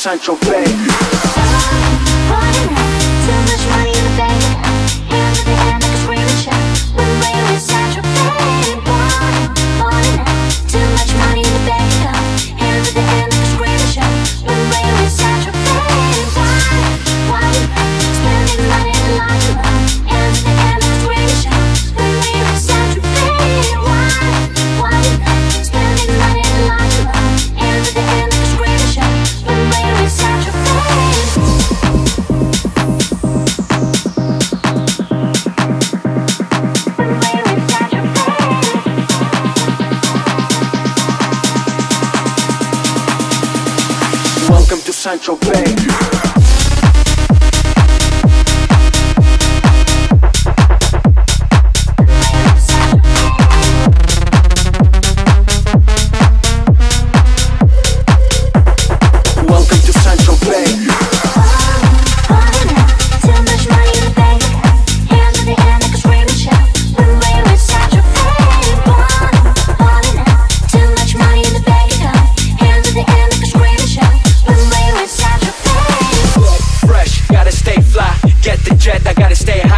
Saint-Tropez. Too much money in the bank account. Hands in the air, make a scream and shout. When we're in Saint-Tropez. Falling out. Too much money in the bank account. Hands in the air, make a scream and shout. When we're in Saint-Tropez. Why spending money in the laundromat? Hands in the air, make a scream and shout. When we're in Saint-Tropez. Why spending money in the laundromat? Hands in the air, make a scream and shout. When we're in Saint-Tropez. Welcome to Saint-Tropez. I gotta stay high.